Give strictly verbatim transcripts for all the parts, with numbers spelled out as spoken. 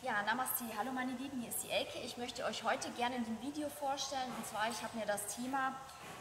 Ja, Namaste, hallo meine Lieben, hier ist die Elke. Ich möchte euch heute gerne in dem Video vorstellen, und zwar, ich habe mir das Thema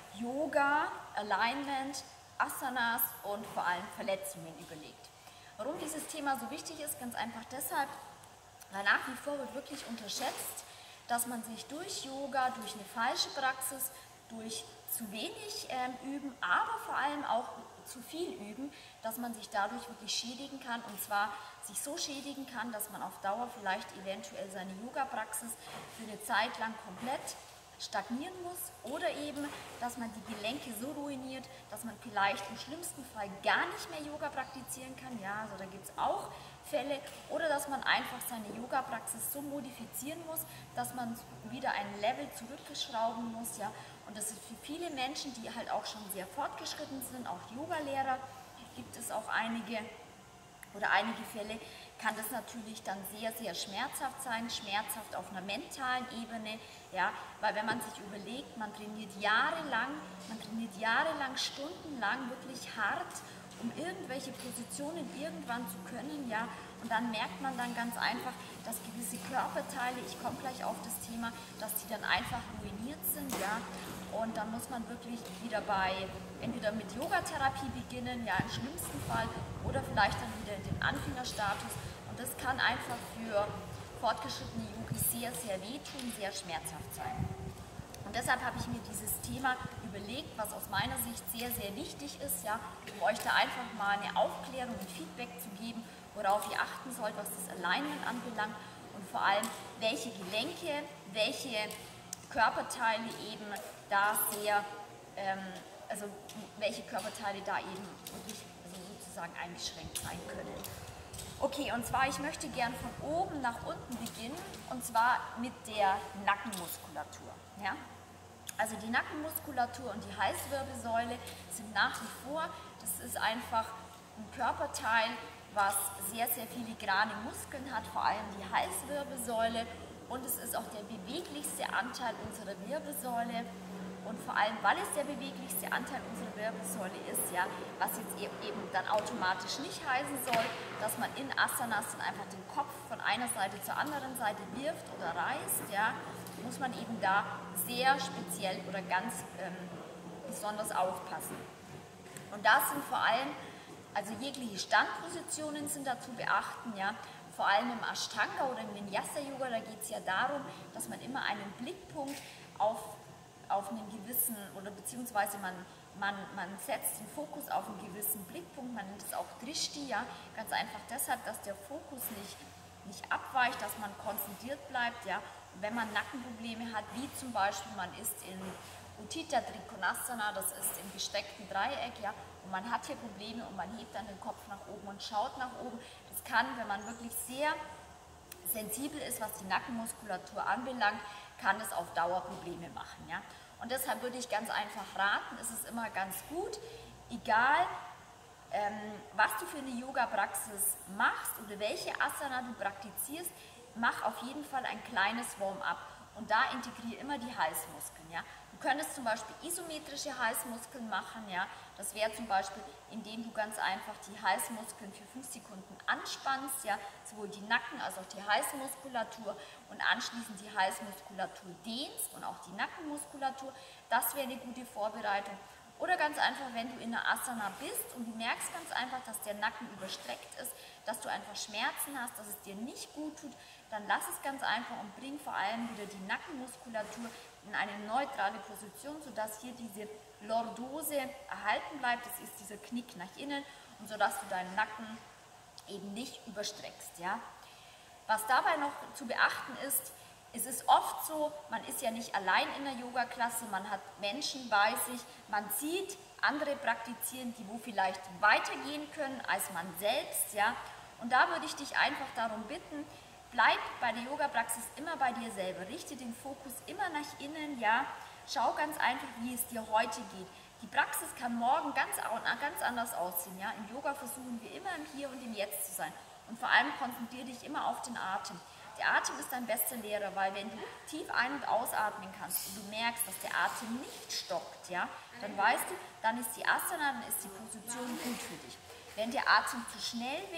Yoga, Alignment, Asanas und vor allem Verletzungen überlegt. Warum dieses Thema so wichtig ist? Ganz einfach deshalb, weil nach wie vor wird wirklich unterschätzt, dass man sich durch Yoga, durch eine falsche Praxis, durch zu wenig ähm, üben, aber vor allem auch zu viel üben, dass man sich dadurch wirklich schädigen kann, und zwar sich so schädigen kann, dass man auf Dauer vielleicht eventuell seine Yoga-Praxis für eine Zeit lang komplett stagnieren muss oder eben, dass man die Gelenke so ruiniert, dass man vielleicht im schlimmsten Fall gar nicht mehr Yoga praktizieren kann. Ja, also da gibt es auch Fälle. Oder dass man einfach seine Yoga-Praxis so modifizieren muss, dass man wieder ein Level zurückschrauben muss. Ja. Und das ist für viele Menschen, die halt auch schon sehr fortgeschritten sind, auch Yogalehrer, gibt es auch einige oder einige Fälle, kann das natürlich dann sehr, sehr schmerzhaft sein, schmerzhaft auf einer mentalen Ebene, ja, weil wenn man sich überlegt, man trainiert jahrelang, man trainiert jahrelang, stundenlang wirklich hart, um irgendwelche Positionen irgendwann zu können, ja, und dann merkt man dann ganz einfach, dass gewisse Körperteile, ich komme gleich auf das Thema, dass die dann einfach ruiniert sind, ja, und dann muss man wirklich wieder bei, entweder mit Yogatherapie beginnen, ja, im schlimmsten Fall, oder vielleicht dann wieder in den Anfängerstatus, und das kann einfach für fortgeschrittene Yogis sehr, sehr wehtun, sehr schmerzhaft sein. Und deshalb habe ich mir dieses Thema überlegt, was aus meiner Sicht sehr, sehr wichtig ist, ja, um euch da einfach mal eine Aufklärung und Feedback zu geben, worauf ihr achten sollt, was das Alignment anbelangt und vor allem, welche Gelenke, welche Körperteile eben da sehr, ähm, also welche Körperteile da eben wirklich also sozusagen eingeschränkt sein können. Okay, und zwar, ich möchte gern von oben nach unten beginnen, und zwar mit der Nackenmuskulatur. Ja? Also die Nackenmuskulatur und die Halswirbelsäule sind nach wie vor, das ist einfach ein Körperteil, was sehr, sehr filigrane Muskeln hat, vor allem die Halswirbelsäule, und es ist auch der beweglichste Anteil unserer Wirbelsäule. Und vor allem, weil es der beweglichste Anteil unserer Wirbelsäule ist, ja, was jetzt eben dann automatisch nicht heißen soll, dass man in Asanas dann einfach den Kopf von einer Seite zur anderen Seite wirft oder reißt, ja, muss man eben da sehr speziell oder ganz ähm, besonders aufpassen. Und das sind vor allem, also jegliche Standpositionen sind da zu beachten, ja, vor allem im Ashtanga oder im Vinyasa-Yoga, da geht es ja darum, dass man immer einen Blickpunkt auf auf einen gewissen, oder beziehungsweise man, man, man setzt den Fokus auf einen gewissen Blickpunkt, man nennt es auch Drishti, ja, ganz einfach deshalb, dass der Fokus nicht, nicht abweicht, dass man konzentriert bleibt, ja, und wenn man Nackenprobleme hat, wie zum Beispiel man ist in Utthita Trikonasana, das ist im gestreckten Dreieck, ja, und man hat hier Probleme und man hebt dann den Kopf nach oben und schaut nach oben, das kann, wenn man wirklich sehr sensibel ist, was die Nackenmuskulatur anbelangt, kann es auf Dauer Probleme machen. Ja? Und deshalb würde ich ganz einfach raten, es ist immer ganz gut, egal ähm, was du für eine Yoga-Praxis machst oder welche Asana du praktizierst, mach auf jeden Fall ein kleines Warm-up und da integriere immer die Halsmuskeln. Ja? Du könntest zum Beispiel isometrische Halsmuskeln machen, ja? Das wäre zum Beispiel, indem du ganz einfach die Halsmuskeln für fünf Sekunden anspannst, ja? Sowohl die Nacken- als auch die Halsmuskulatur, und anschließend die Halsmuskulatur dehnst und auch die Nackenmuskulatur. Das wäre eine gute Vorbereitung. Oder ganz einfach, wenn du in einer Asana bist und du merkst ganz einfach, dass der Nacken überstreckt ist, dass du einfach Schmerzen hast, dass es dir nicht gut tut, dann lass es ganz einfach und bring vor allem wieder die Nackenmuskulatur in eine neutrale Position, sodass hier diese Lordose erhalten bleibt. Das ist dieser Knick nach innen, und sodass du deinen Nacken eben nicht überstreckst. Ja? Was dabei noch zu beachten ist, es ist oft so, man ist ja nicht allein in der Yoga-Klasse, man hat Menschen bei sich, man sieht andere praktizieren, die wo vielleicht weitergehen können als man selbst, ja. Und da würde ich dich einfach darum bitten, bleib bei der Yoga-Praxis immer bei dir selber, richte den Fokus immer nach innen, ja. Schau ganz einfach, wie es dir heute geht. Die Praxis kann morgen ganz, ganz anders aussehen, ja. Im Yoga versuchen wir immer im Hier und im Jetzt zu sein. Und vor allem konzentriere dich immer auf den Atem. Der Atem ist dein bester Lehrer, weil wenn du tief ein- und ausatmen kannst und du merkst, dass der Atem nicht stockt, ja, dann weißt du, dann ist die Asana, dann ist die Position gut für dich. Wenn der Atem zu schnell wäre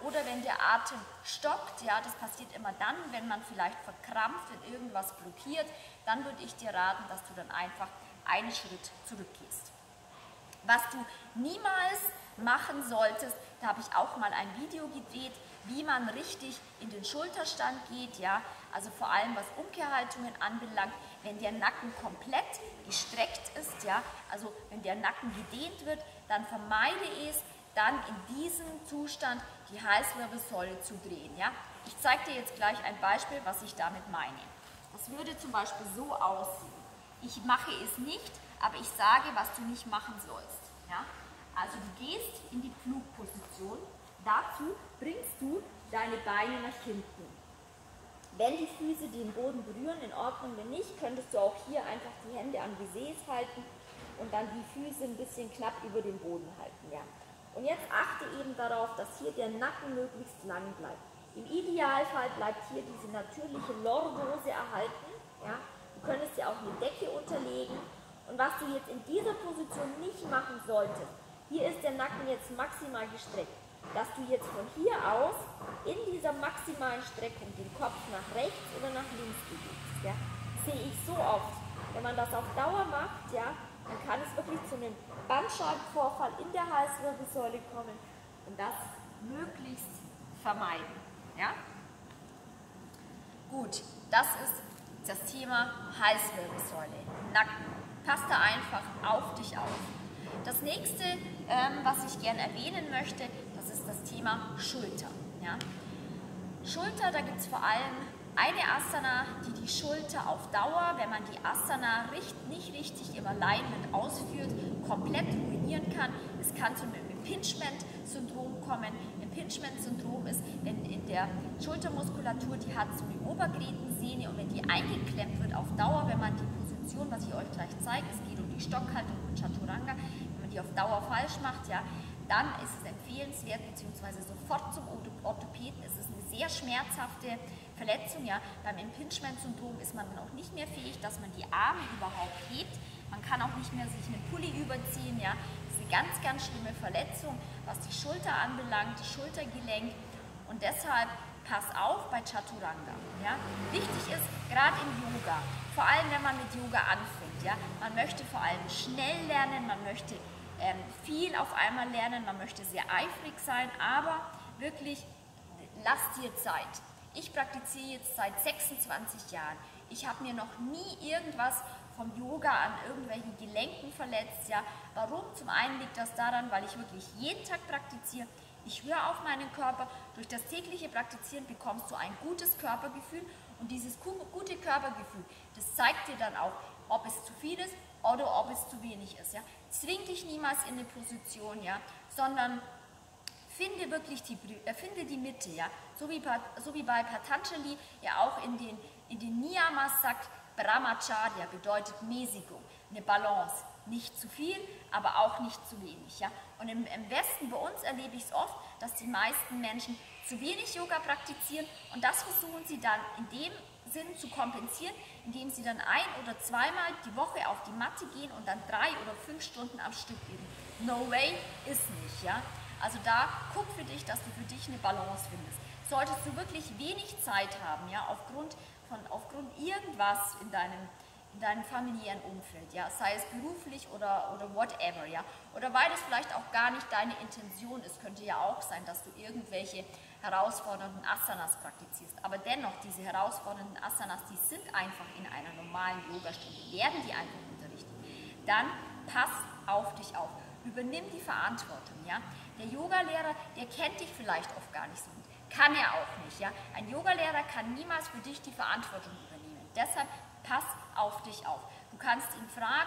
oder wenn der Atem stockt, ja, das passiert immer dann, wenn man vielleicht verkrampft, wenn irgendwas blockiert, dann würde ich dir raten, dass du dann einfach einen Schritt zurückgehst. Was du niemals machen solltest, da habe ich auch mal ein Video gedreht, wie man richtig in den Schulterstand geht, ja, also vor allem was Umkehrhaltungen anbelangt, wenn der Nacken komplett gestreckt ist, ja, also wenn der Nacken gedehnt wird, dann vermeide es, dann in diesem Zustand die Halswirbelsäule zu drehen, ja. Ich zeige dir jetzt gleich ein Beispiel, was ich damit meine. Das würde zum Beispiel so aussehen. Ich mache es nicht, aber ich sage, was du nicht machen sollst, ja. Also du gehst in die Flugposition, dazu bringst du deine Beine nach hinten. Wenn die Füße den Boden berühren, in Ordnung, wenn nicht, könntest du auch hier einfach die Hände am Gesäß halten und dann die Füße ein bisschen knapp über den Boden halten. Ja. Und jetzt achte eben darauf, dass hier der Nacken möglichst lang bleibt. Im Idealfall bleibt hier diese natürliche Lordose erhalten. Ja. Du könntest ja auch eine Decke unterlegen. Und was du jetzt in dieser Position nicht machen solltest, hier ist der Nacken jetzt maximal gestreckt, dass du jetzt von hier aus in dieser maximalen Streckung den Kopf nach rechts oder nach links bewegst. Ja. Sehe ich so oft. Wenn man das auf Dauer macht, ja, dann kann es wirklich zu einem Bandscheibenvorfall in der Halswirbelsäule kommen und das möglichst vermeiden. Ja. Gut, das ist das Thema Halswirbelsäule, Nacken. Passt da einfach auf dich auf. Das nächste, ähm, was ich gerne erwähnen möchte, das ist das Thema Schulter. Ja? Schulter, da gibt es vor allem eine Asana, die die Schulter auf Dauer, wenn man die Asana richt, nicht richtig im Alignment ausführt, komplett ruinieren kann. Es kann zu einem Impingement-Syndrom kommen. Impingement-Syndrom ist, wenn in der Schultermuskulatur, die hat so eine Obergretensehne und wenn die eingeklemmt wird auf Dauer, wenn man die Position, was ich euch gleich zeige, es geht um die Stockhaltung und Chaturanga, wenn man die auf Dauer falsch macht, ja, dann ist es empfehlenswert, beziehungsweise sofort zum Orthopäden. Es ist eine sehr schmerzhafte Verletzung. Ja. Beim Impingement-Syndrom ist man dann auch nicht mehr fähig, dass man die Arme überhaupt hebt. Man kann auch nicht mehr sich einen Pulli überziehen. Ja. Das ist eine ganz, ganz schlimme Verletzung, was die Schulter anbelangt, das Schultergelenk. Und deshalb pass auf bei Chaturanga. Ja. Wichtig ist, gerade im Yoga, vor allem wenn man mit Yoga anfängt, ja, man möchte vor allem schnell lernen, man möchte ähm, viel auf einmal lernen, man möchte sehr eifrig sein, aber wirklich, lass dir Zeit. Ich praktiziere jetzt seit sechsundzwanzig Jahren. Ich habe mir noch nie irgendwas vom Yoga an irgendwelchen Gelenken verletzt. Ja. Warum? Zum einen liegt das daran, weil ich wirklich jeden Tag praktiziere. Ich höre auf meinen Körper. Durch das tägliche Praktizieren bekommst du ein gutes Körpergefühl. Und dieses gute Körpergefühl, das zeigt dir dann auch, ob es zu viel ist oder ob es zu wenig ist. Ja. Zwing dich niemals in eine Position, ja, sondern finde wirklich die, äh, finde die Mitte. Ja. So, wie, so wie bei Patanjali ja auch in den, in den Niyamas sagt, Brahmacharya bedeutet Mäßigung, eine Balance. Nicht zu viel, aber auch nicht zu wenig. Ja? Und im, im Westen, bei uns, erlebe ich es oft, dass die meisten Menschen zu wenig Yoga praktizieren und das versuchen sie dann in dem Sinn zu kompensieren, indem sie dann ein- oder zweimal die Woche auf die Matte gehen und dann drei oder fünf Stunden am Stück üben. No way, ist nicht. Ja? Also da guck für dich, dass du für dich eine Balance findest. Solltest du wirklich wenig Zeit haben, ja, aufgrund, von, aufgrund irgendwas in deinem in deinem familiären Umfeld, ja, sei es beruflich oder, oder whatever, ja, oder weil es vielleicht auch gar nicht deine Intention ist, könnte ja auch sein, dass du irgendwelche herausfordernden Asanas praktizierst, aber dennoch, diese herausfordernden Asanas, die sind einfach in einer normalen Yogastunde, werden die einfach unterrichtet, dann pass auf dich auf, übernimm die Verantwortung, ja, der Yogalehrer, der kennt dich vielleicht oft gar nicht so gut, kann er auch nicht, ja, ein Yogalehrer kann niemals für dich die Verantwortung übernehmen, deshalb pass auf dich auf. Du kannst ihn fragen,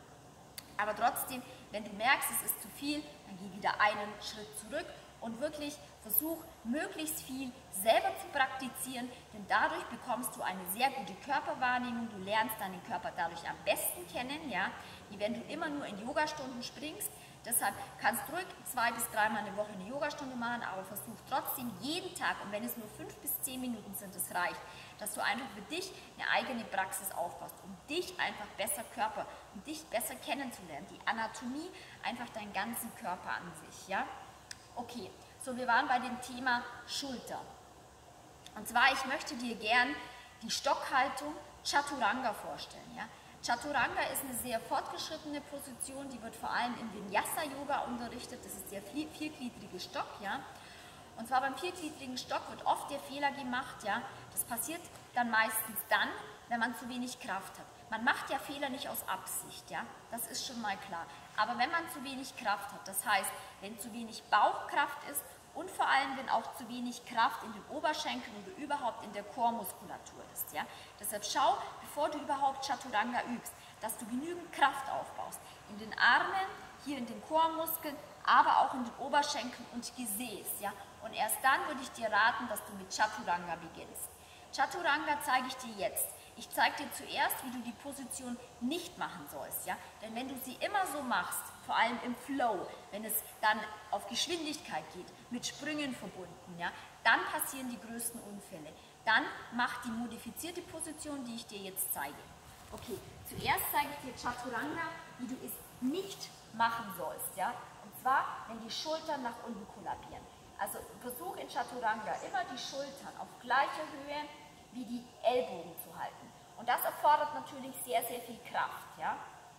aber trotzdem, wenn du merkst, es ist zu viel, dann geh wieder einen Schritt zurück und wirklich versuch, möglichst viel selber zu praktizieren, denn dadurch bekommst du eine sehr gute Körperwahrnehmung, du lernst deinen Körper dadurch am besten kennen, ja, wie wenn du immer nur in Yogastunden springst. Deshalb kannst du ruhig zwei bis dreimal eine Woche eine Yogastunde machen, aber versuch trotzdem jeden Tag, und wenn es nur fünf bis zehn Minuten sind, das reicht, dass du einfach für dich eine eigene Praxis aufbaust, um dich einfach besser Körper, um dich besser kennenzulernen, die Anatomie, einfach deinen ganzen Körper an sich, ja. Okay, So, wir waren bei dem Thema Schulter. Und zwar, ich möchte dir gern die Stockhaltung Chaturanga vorstellen. Ja? Chaturanga ist eine sehr fortgeschrittene Position, die wird vor allem im Vinyasa-Yoga unterrichtet. Das ist der viergliedrige Stock. Ja? Und zwar beim viergliedrigen Stock wird oft der Fehler gemacht. Ja? Das passiert dann meistens dann, wenn man zu wenig Kraft hat. Man macht ja Fehler nicht aus Absicht, ja? Das ist schon mal klar. Aber wenn man zu wenig Kraft hat, das heißt, wenn zu wenig Bauchkraft ist und vor allem, wenn auch zu wenig Kraft in den Oberschenkeln oder überhaupt in der Chormuskulatur ist, ja? Deshalb schau, bevor du überhaupt Chaturanga übst, dass du genügend Kraft aufbaust. In den Armen, hier in den Chormuskeln, aber auch in den Oberschenkeln und Gesäß, ja? Und erst dann würde ich dir raten, dass du mit Chaturanga beginnst. Chaturanga zeige ich dir jetzt. Ich zeige dir zuerst, wie du die Position nicht machen sollst. Ja? Denn wenn du sie immer so machst, vor allem im Flow, wenn es dann auf Geschwindigkeit geht, mit Sprüngen verbunden, ja, dann passieren die größten Unfälle. Dann mach die modifizierte Position, die ich dir jetzt zeige. Okay, zuerst zeige ich dir Chaturanga, wie du es nicht machen sollst. Ja? Und zwar, wenn die Schultern nach unten kollabieren. Also versuch in Chaturanga immer die Schultern auf gleicher Höhe wie die Ellbogen zu halten. Und das erfordert natürlich sehr, sehr viel Kraft. Ja?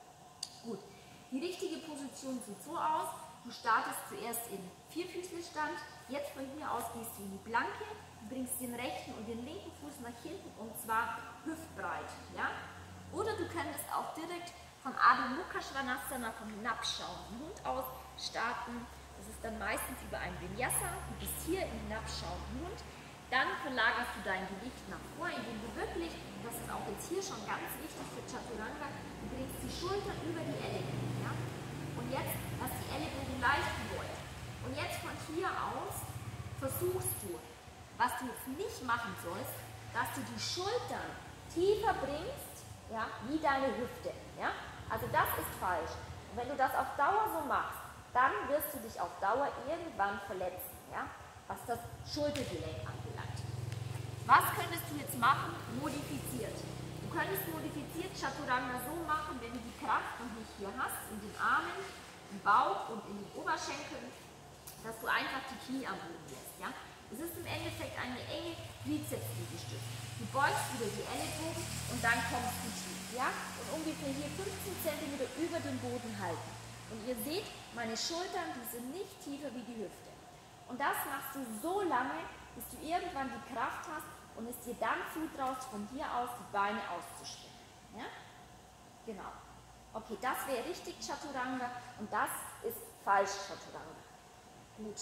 Gut, die richtige Position sieht so aus, du startest zuerst im Vierfüßlerstand, jetzt von hier aus gehst du in die Planke, du bringst den rechten und den linken Fuß nach hinten und zwar hüftbreit. Ja? Oder du könntest auch direkt von Adho Mukha Svanasana, vom hinabschauenden Hund aus starten. Das ist dann meistens über ein Vinyasa, du bist hier im hinabschauenden Hund. Dann verlagerst du dein Gewicht nach vor, indem du wirklich, das ist auch jetzt hier schon ganz wichtig für Chaturanga, du bringst die Schultern über die Ellenbogen. Ja? Und jetzt lass die Ellenbogen leicht gebeugt. Und jetzt von hier aus versuchst du, was du jetzt nicht machen sollst, dass du die Schultern tiefer bringst, ja, wie deine Hüfte. Ja? Also das ist falsch. Und wenn du das auf Dauer so machst, dann wirst du dich auf Dauer irgendwann verletzen. Ja? Was das Schultergelenk anbelangt. Was könntest du jetzt machen? Modifiziert. Du könntest modifiziert Chaturanga so machen, wenn du die Kraft noch nicht hier hast, in den Armen, im Bauch und in den Oberschenkeln, dass du einfach die Knie am Boden lässt. Ja? Es ist im Endeffekt eine enge Trizepsliegestütze. Du beugst wieder die Ellenbogen und dann kommst du tief. Ja? Und ungefähr hier fünfzehn Zentimeter über dem Boden halten. Und ihr seht, meine Schultern, die sind nicht tiefer wie die Hüfte. Und das machst du so lange, bis du irgendwann die Kraft hast und es dir dann zutraust, von hier aus die Beine auszustrecken. Ja? Genau. Okay, das wäre richtig Chaturanga und das ist falsch Chaturanga. Gut.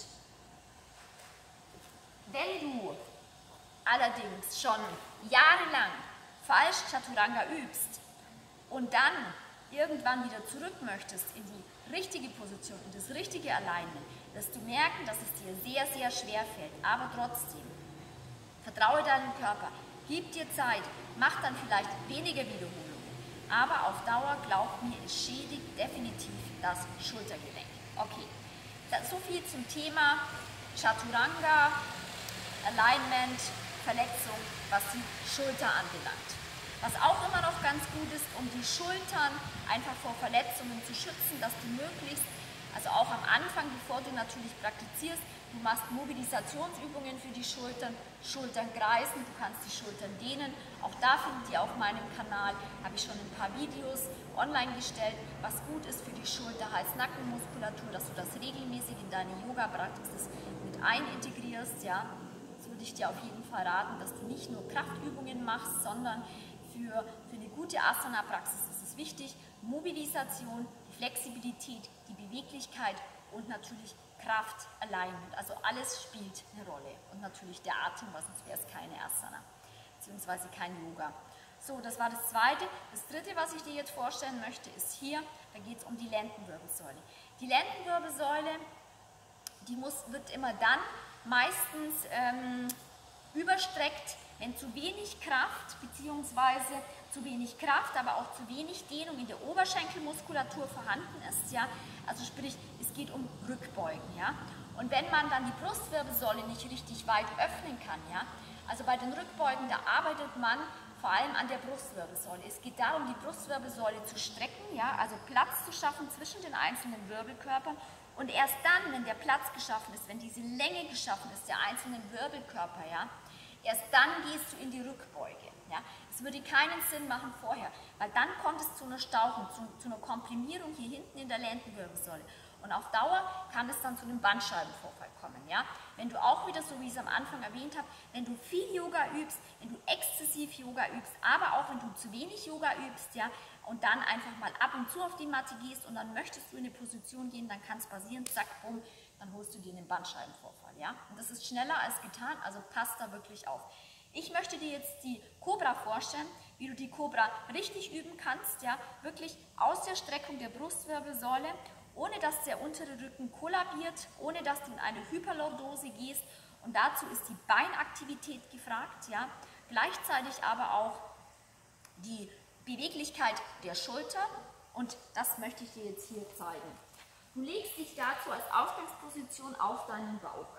Wenn du allerdings schon jahrelang falsch Chaturanga übst und dann irgendwann wieder zurück möchtest in die richtige Position, in das richtige Alignment, wirst du merken, dass es dir sehr, sehr schwer fällt. Aber trotzdem, vertraue deinem Körper, gib dir Zeit, mach dann vielleicht weniger Wiederholungen. Aber auf Dauer, glaub mir, es schädigt definitiv das Schultergelenk. Okay, so viel zum Thema Chaturanga, Alignment, Verletzung, was die Schulter anbelangt. Was auch immer noch ganz gut ist, um die Schultern einfach vor Verletzungen zu schützen, dass du möglichst, also auch am Anfang, bevor du natürlich praktizierst, du machst Mobilisationsübungen für die Schultern, Schultern kreisen, du kannst die Schultern dehnen. Auch da findet ihr auf meinem Kanal, habe ich schon ein paar Videos online gestellt, was gut ist für die Schulter, Hals-Nackenmuskulatur, dass du das regelmäßig in deine Yoga-Praxis mit einintegrierst. Ja. Das würde ich dir auf jeden Fall raten, dass du nicht nur Kraftübungen machst, sondern für, für eine gute Asana-Praxis ist es wichtig, Mobilisation, die Flexibilität, die Beweglichkeit und natürlich Kraft, Alignment. Also alles spielt eine Rolle. Und natürlich der Atem, weil sonst wäre es keine Asana, beziehungsweise kein Yoga. So, das war das Zweite. Das Dritte, was ich dir jetzt vorstellen möchte, ist hier, da geht es um die Lendenwirbelsäule. Die Lendenwirbelsäule, die muss, wird immer dann meistens ähm, überstreckt, wenn zu wenig Kraft bzw. zu wenig Kraft, aber auch zu wenig Dehnung in der Oberschenkelmuskulatur vorhanden ist. Ja? Also sprich, es geht um Rückbeugen. Ja? Und wenn man dann die Brustwirbelsäule nicht richtig weit öffnen kann, ja? Also bei den Rückbeugen, da arbeitet man vor allem an der Brustwirbelsäule. Es geht darum, die Brustwirbelsäule zu strecken, ja? Also Platz zu schaffen zwischen den einzelnen Wirbelkörpern Und erst dann, wenn der Platz geschaffen ist, wenn diese Länge geschaffen ist, der einzelnen Wirbelkörper, ja, erst dann gehst du in die Rückbeuge. Ja. Es würde keinen Sinn machen vorher, weil dann kommt es zu einer Stauchung, zu, zu einer Komprimierung hier hinten in der Lendenwirbelsäule. Und auf Dauer kann es dann zu einem Bandscheibenvorfall kommen. Ja? Wenn du auch wieder, so wie ich es am Anfang erwähnt habe, wenn du viel Yoga übst, wenn du exzessiv Yoga übst, aber auch wenn du zu wenig Yoga übst, ja, und dann einfach mal ab und zu auf die Matte gehst und dann möchtest du in eine Position gehen, dann kann es passieren, zack, bumm, dann holst du dir einen Bandscheibenvorfall. Ja? Und das ist schneller als getan, also passt da wirklich auf. Ich möchte dir jetzt die Cobra vorstellen, wie du die Cobra richtig üben kannst, ja, wirklich aus der Streckung der Brustwirbelsäule, ohne dass der untere Rücken kollabiert, ohne dass du in eine Hyperlordose gehst. Und dazu ist die Beinaktivität gefragt, ja, gleichzeitig aber auch die Beweglichkeit der Schultern. Und das möchte ich dir jetzt hier zeigen. Du legst dich dazu als Ausgangsposition auf deinen Bauch.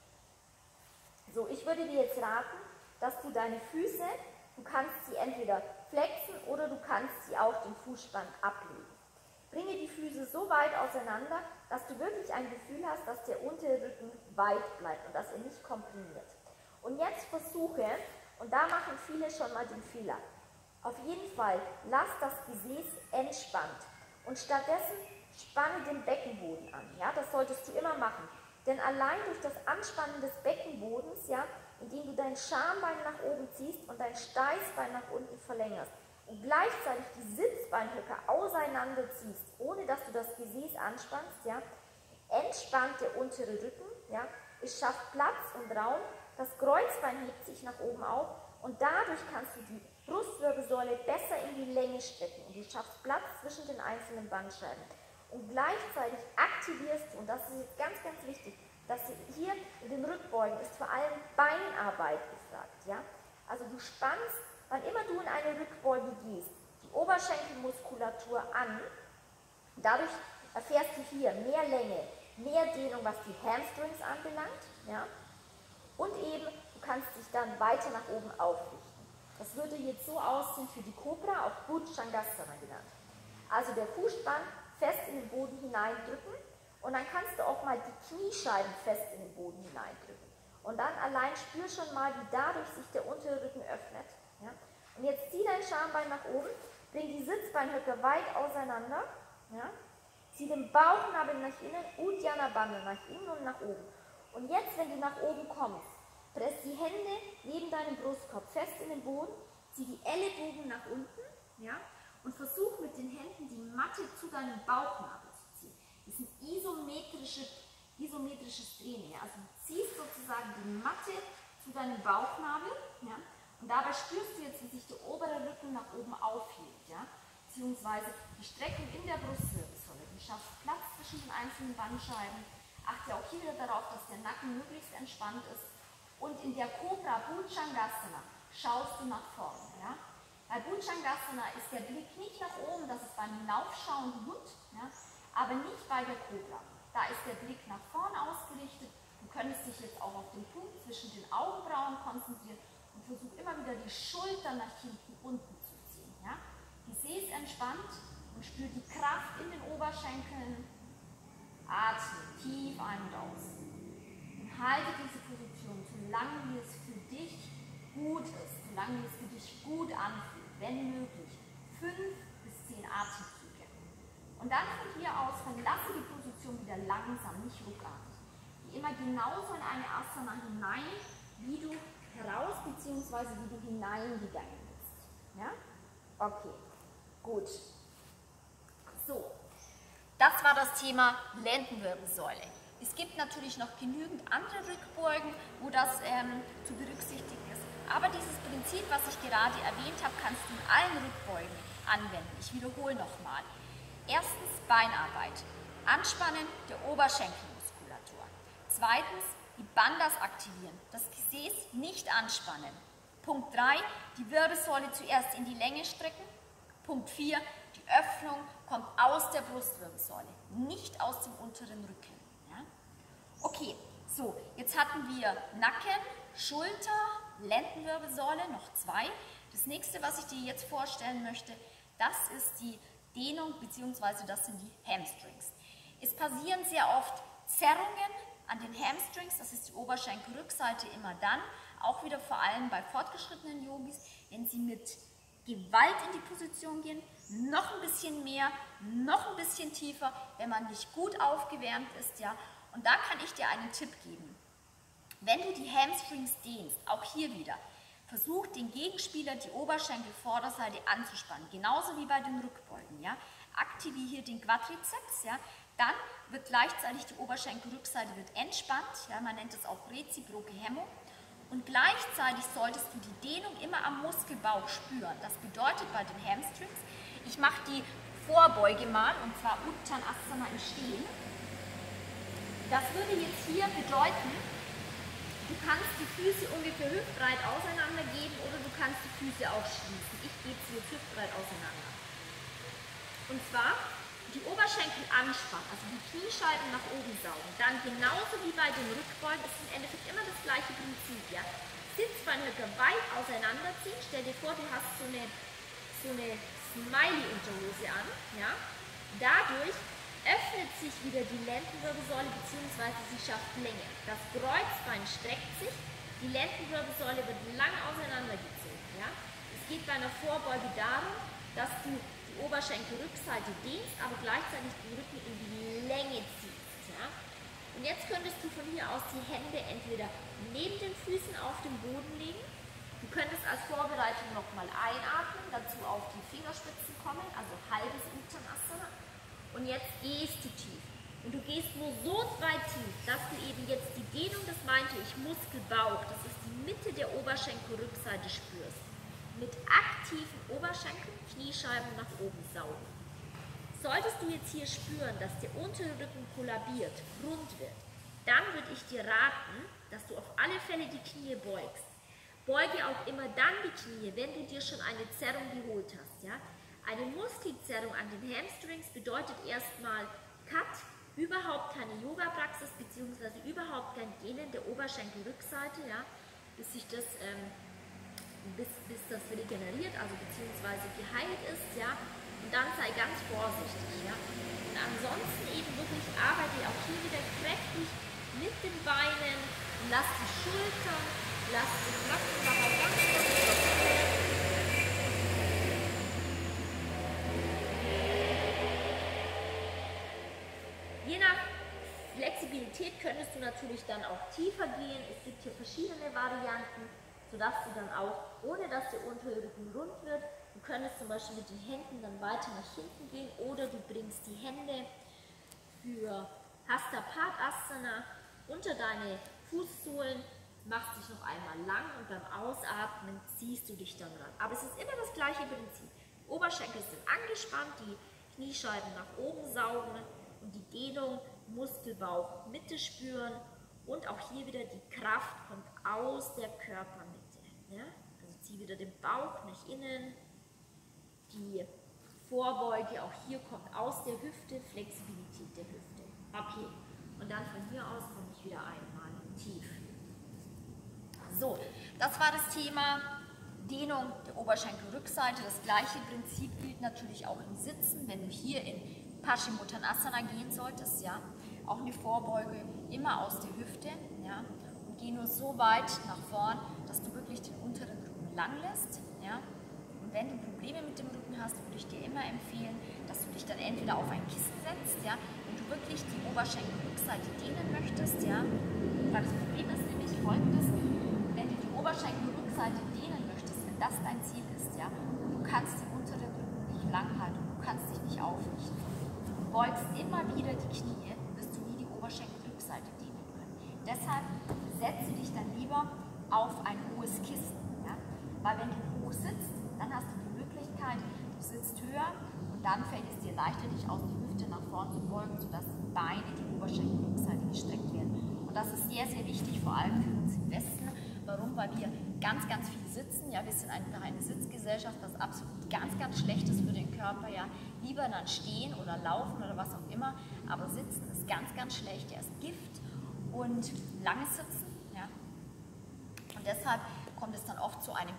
So, ich würde dir jetzt raten, dass du deine Füße, du kannst sie entweder flexen oder du kannst sie auf den Fußspann ablegen. Bringe die Füße so weit auseinander, dass du wirklich ein Gefühl hast, dass der untere Rücken weit bleibt und dass er nicht komprimiert. Und jetzt versuche, und da machen viele schon mal den Fehler, auf jeden Fall lass das Gesäß entspannt und stattdessen spanne den Beckenboden an. Ja, das solltest du immer machen. Denn allein durch das Anspannen des Beckenbodens, ja, indem du dein Schambein nach oben ziehst und dein Steißbein nach unten verlängerst und gleichzeitig die Sitzbeinhöcker auseinanderziehst, ohne dass du das Gesäß anspannst, ja, entspannt der untere Rücken, ja, es schafft Platz und Raum, das Kreuzbein hebt sich nach oben auf und dadurch kannst du die Brustwirbelsäule besser in die Länge strecken und du schaffst Platz zwischen den einzelnen Bandscheiben. Und gleichzeitig aktivierst du, und das ist jetzt ganz, ganz wichtig, dass du hier in den Rückbeugen ist vor allem Beinarbeit gefragt. Ja? Also du spannst, wann immer du in eine Rückbeuge gehst, die Oberschenkelmuskulatur an. Dadurch erfährst du hier mehr Länge, mehr Dehnung, was die Hamstrings anbelangt. Ja? Und eben, du kannst dich dann weiter nach oben aufrichten. Das würde jetzt so aussehen für die Cobra, auch Bhujangasana genannt. Also der Fußspann fest in den Boden hineindrücken und dann kannst du auch mal die Kniescheiben fest in den Boden hineindrücken. Und dann allein spür schon mal, wie dadurch sich der untere Rücken öffnet. Ja? Und jetzt zieh dein Schambein nach oben, bring die Sitzbeinhöcker weit auseinander, ja? Zieh den Bauchnabel nach innen, Uddiyana Bandha nach innen und nach oben. Und jetzt, wenn du nach oben kommst, press die Hände neben deinem Brustkorb fest in den Boden, zieh die Ellenbogen nach unten, ja? Und versuch mit den Händen die Matte zu deinem Bauchnabel zu ziehen. Das ist ein isometrische, isometrisches Drehen. Ja? Also du ziehst sozusagen die Matte zu deinem Bauchnabel, ja? Und dabei spürst du jetzt, wie sich der obere Rücken nach oben aufhebt, ja? Beziehungsweise die Streckung in der Brustwirbelsäule. Du schaffst Platz zwischen den einzelnen Bandscheiben. Achte auch hier wieder darauf, dass der Nacken möglichst entspannt ist. Und in der Cobra Bhujangasana schaust du nach vorne. Ja? Bei Bhujangasana ist der Blick nicht nach oben, das ist beim hinaufschauenden Hund, ja, aber nicht bei der Cobra. Da ist der Blick nach vorne ausgerichtet. Du könntest dich jetzt auch auf den Punkt zwischen den Augenbrauen konzentrieren und versuch immer wieder die Schultern nach hinten unten zu ziehen. Ja. Gesäß entspannt und spür die Kraft in den Oberschenkeln. Atme tief ein und aus. Und halte diese Position, solange wie es für dich gut ist, solange wie es für dich gut anfühlt. Wenn möglich, fünf bis zehn Atemzüge. Und dann von hier aus verlasse die Position wieder langsam, nicht ruckartig. Geh immer genauso in eine Asana hinein, wie du heraus bzw. wie du hineingegangen bist. Ja? Okay, gut. So, das war das Thema Lendenwirbelsäule. Es gibt natürlich noch genügend andere Rückbeugen, wo das ähm, zu berücksichtigen ist. Aber dieses Prinzip, was ich gerade erwähnt habe, kannst du in allen Rückbeugen anwenden. Ich wiederhole nochmal. Erstens Beinarbeit. Anspannen der Oberschenkelmuskulatur. Zweitens die Bandhas aktivieren. Das Gesäß nicht anspannen. Punkt drei, die Wirbelsäule zuerst in die Länge strecken. Punkt vier, die Öffnung kommt aus der Brustwirbelsäule, nicht aus dem unteren Rücken. Ja? Okay, so, jetzt hatten wir Nacken, Schulter, Lendenwirbelsäule, noch zwei. Das nächste, was ich dir jetzt vorstellen möchte, das ist die Dehnung bzw. das sind die Hamstrings. Es passieren sehr oft Zerrungen an den Hamstrings, das ist die Oberschenkelrückseite immer dann, auch wieder vor allem bei fortgeschrittenen Yogis, wenn sie mit Gewalt in die Position gehen, noch ein bisschen mehr, noch ein bisschen tiefer, wenn man nicht gut aufgewärmt ist, ja. Und da kann ich dir einen Tipp geben. Wenn du die Hamstrings dehnst, auch hier wieder, versuch den Gegenspieler die Oberschenkelvorderseite anzuspannen, genauso wie bei den Rückbeugen, ja. Aktiviere hier den Quadrizeps, ja. Dann wird gleichzeitig die Oberschenkelrückseite wird entspannt, ja. Man nennt es auch reziproke Hemmung. Und gleichzeitig solltest du die Dehnung immer am Muskelbauch spüren. Das bedeutet bei den Hamstrings, ich mache die Vorbeuge mal, und zwar Uttanasana im Stehen. Das würde jetzt hier bedeuten, du kannst die Füße ungefähr hüftbreit auseinander geben oder du kannst die Füße auch schließen. Ich gebe sie jetzt hüftbreit auseinander. Und zwar die Oberschenkel anspannen, also die Kniescheiben nach oben saugen. Dann genauso wie bei den Rückbeugen, ist im Endeffekt immer das gleiche Prinzip. Ja? Sitzbeinhöcker weit auseinanderziehen. Stell dir vor, du hast so eine, so eine Smiley-Unterhose an. Ja? Dadurch öffnet sich wieder die Lendenwirbelsäule bzw. sie schafft Länge. Das Kreuzbein streckt sich, die Lendenwirbelsäule wird lang auseinandergezogen. Ja? Es geht bei einer Vorbeuge darum, dass du die Oberschenkelrückseite dehnst, aber gleichzeitig den Rücken in die Länge ziehst. Ja? Und jetzt könntest du von hier aus die Hände entweder neben den Füßen auf den Boden legen. Du könntest als Vorbereitung nochmal einatmen, dazu auf die Fingerspitzen kommen, also halbes Uttanasana. Und jetzt gehst du tief. Und du gehst nur so weit tief, dass du eben jetzt die Dehnung, das meinte ich, Muskelbauch, das ist die Mitte der Oberschenkelrückseite spürst. Mit aktiven Oberschenkeln, Kniescheiben nach oben saugen. Solltest du jetzt hier spüren, dass der untere Rücken kollabiert, rund wird, dann würde ich dir raten, dass du auf alle Fälle die Knie beugst. Beuge auch immer dann die Knie, wenn du dir schon eine Zerrung geholt hast. Ja? Eine Muskelzerrung an den Hamstrings bedeutet erstmal Cut, überhaupt keine Yoga-Praxis bzw. überhaupt kein Dehnen der Oberschenkelrückseite, ja? bis sich das ähm, Bis, bis das regeneriert, also beziehungsweise geheilt ist, ja, und dann sei ganz vorsichtig, ja. Und ansonsten eben wirklich arbeite auch hier wieder kräftig mit den Beinen, lass die Schultern, lass den Nacken nachher ganz kurz. Je nach Flexibilität könntest du natürlich dann auch tiefer gehen, es gibt hier verschiedene Varianten, sodass du dann auch, ohne dass der untere Rücken rund wird, du könntest zum Beispiel mit den Händen dann weiter nach hinten gehen oder du bringst die Hände für Hasta Padasana unter deine Fußsohlen, machst dich noch einmal lang und beim Ausatmen ziehst du dich dann ran. Aber es ist immer das gleiche Prinzip. Oberschenkel sind angespannt, die Kniescheiben nach oben saugen und die Dehnung, Muskelbauch, Mitte spüren und auch hier wieder die Kraft kommt aus der Körpermitte. Ja? Also zieh wieder den Bauch nach innen, die Vorbeuge, auch hier kommt aus der Hüfte, Flexibilität der Hüfte. Okay, und dann von hier aus komme ich wieder einmal tief. So, das war das Thema Dehnung der Oberschenkelrückseite. Das gleiche Prinzip gilt natürlich auch im Sitzen, wenn du hier in Paschimottanasana gehen solltest, ja, auch eine Vorbeuge immer aus der Hüfte, ja, und geh nur so weit nach vorn, dass du wirklich den unteren Rücken lang lässt, ja. Und wenn du Probleme mit dem Rücken hast, würde ich dir immer empfehlen, dass du dich dann entweder auf ein Kissen setzt, ja, und du wirklich die Oberschenkelrückseite dehnen möchtest, ja, weil das Problem ist nämlich folgendes: Wenn du die Oberschenkelrückseite dehnen möchtest, wenn das dein Ziel ist, ja, du kannst den unteren Rücken nicht lang halten, du kannst dich nicht aufrichten, du beugst immer wieder die Knie, wirst du nie die Oberschenkelrückseite dehnen können. Deshalb setze dich dann lieber auf ein hohes Kissen, ja, weil wenn du hoch sitzt, dann hast du die Möglichkeit, du sitzt höher und dann fällt es dir leichter, dich aus der Hüfte nach vorn zu beugen, sodass die Beine, die Oberschenkelrückseite gestreckt werden. Und das ist sehr, sehr wichtig, vor allem für uns im Westen. Warum? Weil wir ganz, ganz viel sitzen. Ja, wir sind einfach eine Sitzgesellschaft, was absolut ganz, ganz schlecht ist für den Körper. Ja, lieber dann stehen oder laufen oder was auch immer. Aber Sitzen ist ganz, ganz schlecht. Ja, ist Gift und langes Sitzen. Ja. Und deshalb kommt es dann oft zu einem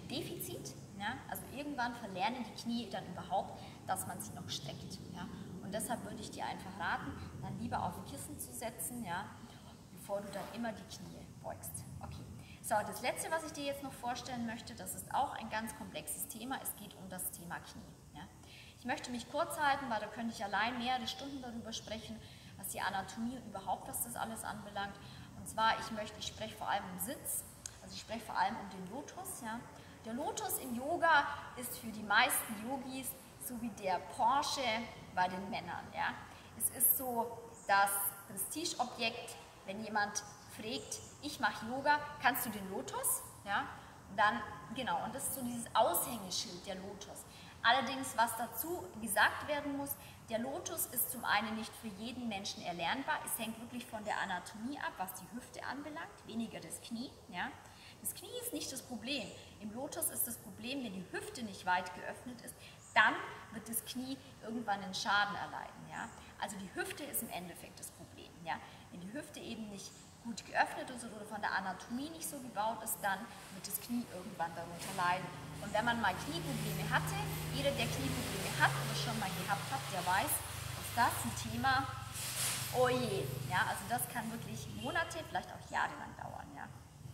Kniestreckdefizit. Ja. Also irgendwann verlernen die Knie dann überhaupt, dass man sie noch streckt. Ja. Und Und deshalb würde ich dir einfach raten, dann lieber auf ein Kissen zu setzen, ja, bevor du dann immer die Knie beugst. Okay. So, das letzte, was ich dir jetzt noch vorstellen möchte, das ist auch ein ganz komplexes Thema. Es geht um das Thema Knie. Ja. Ich möchte mich kurz halten, weil da könnte ich allein mehrere Stunden darüber sprechen, was die Anatomie und überhaupt, was das alles anbelangt. Und zwar, ich möchte, ich spreche vor allem um Sitz, also ich spreche vor allem um den Lotus. Ja. Der Lotus im Yoga ist für die meisten Yogis so wie der Porsche bei den Männern. Ja. Es ist so das Prestigeobjekt, wenn jemand fragt, ich mache Yoga, kannst du den Lotus? Ja. Und dann, genau, und das ist so dieses Aushängeschild, der Lotus. Allerdings, was dazu gesagt werden muss, der Lotus ist zum einen nicht für jeden Menschen erlernbar. Es hängt wirklich von der Anatomie ab, was die Hüfte anbelangt, weniger das Knie. Ja. Das Knie ist nicht das Problem. Im Lotus ist das Problem, wenn die Hüfte nicht weit geöffnet ist, dann wird das Knie irgendwann einen Schaden erleiden. Ja. Also die Hüfte ist im Endeffekt das Problem. Ja. Wenn die Hüfte eben nicht gut geöffnet ist oder von der Anatomie nicht so gebaut ist, dann wird das Knie irgendwann darunter leiden. Und wenn man mal Knieprobleme hatte, jeder, der Knieprobleme hat oder schon mal gehabt hat, der weiß, ist das ein Thema, oh je, ja, also das kann wirklich Monate, vielleicht auch Jahre lang dauern, ja.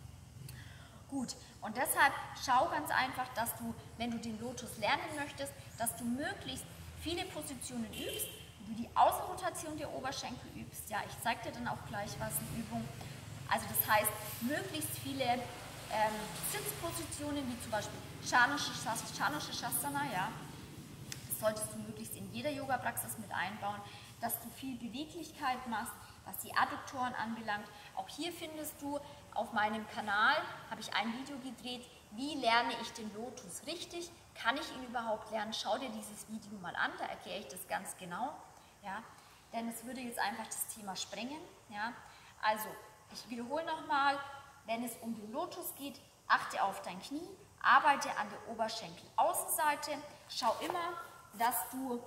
Gut, und deshalb schau ganz einfach, dass du, wenn du den Lotus lernen möchtest, dass du möglichst viele Positionen übst, du die Außenrotation der Oberschenkel übst, ja, ich zeige dir dann auch gleich was, eine Übung, also das heißt, möglichst viele Ähm, Sitzpositionen, wie zum Beispiel Shanasana, ja, das solltest du möglichst in jeder Yoga-Praxis mit einbauen, dass du viel Beweglichkeit machst, was die Adduktoren anbelangt. Auch hier findest du auf meinem Kanal, habe ich ein Video gedreht, wie lerne ich den Lotus richtig, kann ich ihn überhaupt lernen, schau dir dieses Video mal an, da erkläre ich das ganz genau, ja, denn es würde jetzt einfach das Thema sprengen, ja. Also, ich wiederhole nochmal, wenn es um den Lotus geht, achte auf dein Knie, arbeite an der Oberschenkelaußenseite, schau immer, dass du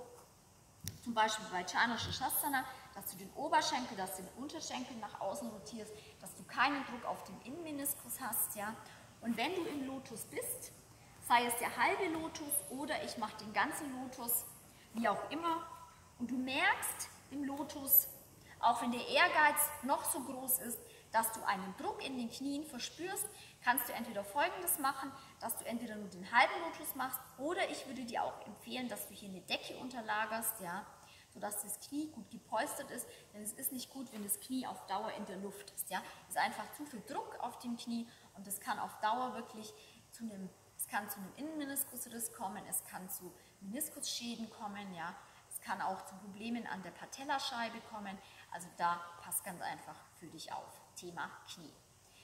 zum Beispiel bei Chandrashasana, dass du den Oberschenkel, dass du den Unterschenkel nach außen rotierst, dass du keinen Druck auf den Innenmeniskus hast, ja. Und wenn du im Lotus bist, sei es der halbe Lotus oder ich mache den ganzen Lotus, wie auch immer, und du merkst im Lotus, auch wenn der Ehrgeiz noch so groß ist, dass du einen Druck in den Knien verspürst, kannst du entweder Folgendes machen, dass du entweder nur den halben Lotus machst oder ich würde dir auch empfehlen, dass du hier eine Decke unterlagerst, ja, sodass das Knie gut gepolstert ist, denn es ist nicht gut, wenn das Knie auf Dauer in der Luft ist. Ja. Es ist einfach zu viel Druck auf dem Knie und es kann auf Dauer wirklich zu einem, es kann zu einem Innenmeniskusriss kommen, es kann zu Meniskusschäden kommen, ja. Es kann auch zu Problemen an der Patellascheibe kommen, also da passt ganz einfach für dich auf. Thema Knie.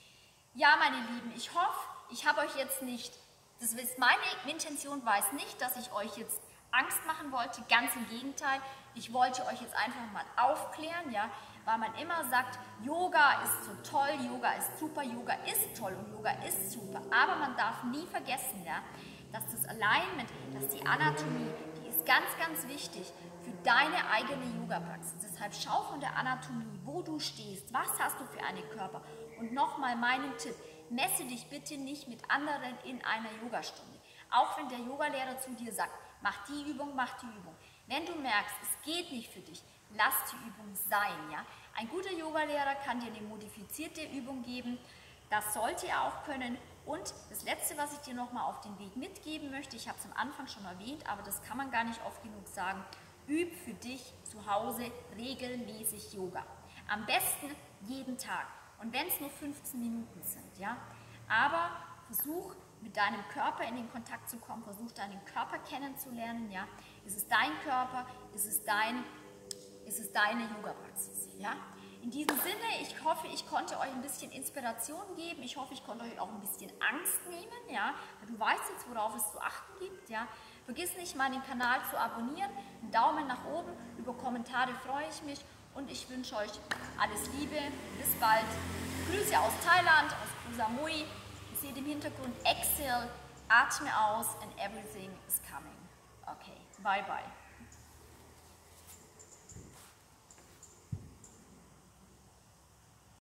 Ja, meine Lieben, ich hoffe, ich habe euch jetzt nicht, das ist meine Intention, weiß nicht, dass ich euch jetzt Angst machen wollte, ganz im Gegenteil, ich wollte euch jetzt einfach mal aufklären, ja, weil man immer sagt, Yoga ist so toll, Yoga ist super, Yoga ist toll und Yoga ist super, aber man darf nie vergessen, ja, dass das Alignment, dass die Anatomie, die ist ganz, ganz wichtig für deine eigene Yoga-Praxis. Deshalb schau von der Anatomie, wo du stehst, was hast du für einen Körper. Und nochmal meinen Tipp, messe dich bitte nicht mit anderen in einer Yogastunde. Auch wenn der Yogalehrer zu dir sagt, mach die Übung, mach die Übung. Wenn du merkst, es geht nicht für dich, lass die Übung sein. Ja? Ein guter Yogalehrer kann dir eine modifizierte Übung geben, das sollte er auch können. Und das Letzte, was ich dir nochmal auf den Weg mitgeben möchte, ich habe es am Anfang schon erwähnt, aber das kann man gar nicht oft genug sagen, üb für dich zu Hause regelmäßig Yoga. Am besten jeden Tag. Und wenn es nur fünfzehn Minuten sind, ja. Aber versuch mit deinem Körper in den Kontakt zu kommen, versuch deinen Körper kennenzulernen, ja. Ist es dein Körper, ist es, dein, ist es deine Yoga-Praxis, ja. In diesem Sinne, ich hoffe, ich konnte euch ein bisschen Inspiration geben. Ich hoffe, ich konnte euch auch ein bisschen Angst nehmen, ja. Du weißt jetzt, worauf es zu achten gibt, ja. Vergiss nicht, meinen Kanal zu abonnieren, einen Daumen nach oben, über Kommentare freue ich mich und ich wünsche euch alles Liebe, bis bald. Grüße aus Thailand, aus Koh Samui. Ihr seht im Hintergrund Exhale, atme aus and everything is coming. Okay, bye bye.